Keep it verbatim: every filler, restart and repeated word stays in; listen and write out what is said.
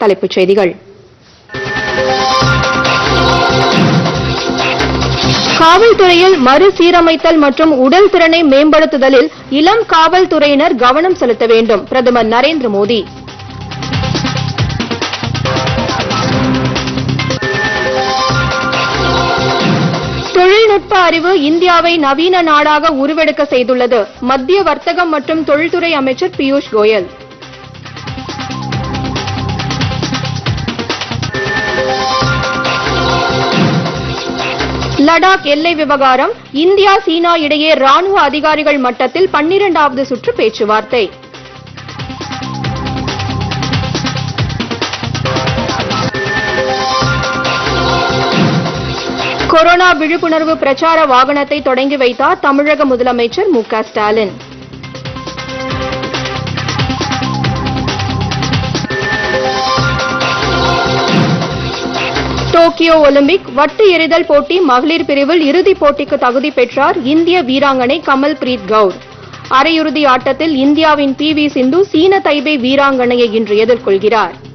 தலைப்புச் செய்திகள். காவல்துறையில் மறுசீரமைத்தல் மற்றும் உடல் திறனை மேம்படுத்துதலில் இளம் காவல்துறையினர் கவனம் செலுத்த வேண்டும். பிரதமர் நரேந்திர மோடி. தொழில்நுட்ப அறிவு இந்தியாவை நவீன நாடாக உருவெடுக்க செய்துள்ளது. மத்திய வர்த்தகம் மற்றும் தொழில்துறை அமைச்சர் பியூஷ் கோயல். லடாக் எல்லை விவகாரம் இந்தியா சீனா இடையே ராணுவ அதிகாரிகள் மட்டத்தில் பன்னிரண்டாவது சுற்று பேச்சுவார்த்தை. கொரோனா விழிப்புணர்வு பிரச்சார வாகனத்தை தொடங்கி வைத்தார் தமிழக முதலமைச்சர் மு க ஸ்டாலின். டோக்கியோ ஒலிம்பிக் வட்டு எறிதல் போட்டி மகளிர் பிரிவில் இறுதிப் போட்டிக்கு தகுதி பெற்றார் இந்திய வீராங்கனை கமல் பிரீத் கவுர். அரையிறுதி ஆட்டத்தில் இந்தியாவின் பி வி சிந்து சீன தைபே வீராங்கனையை இன்று எதிர்கொள்கிறார்.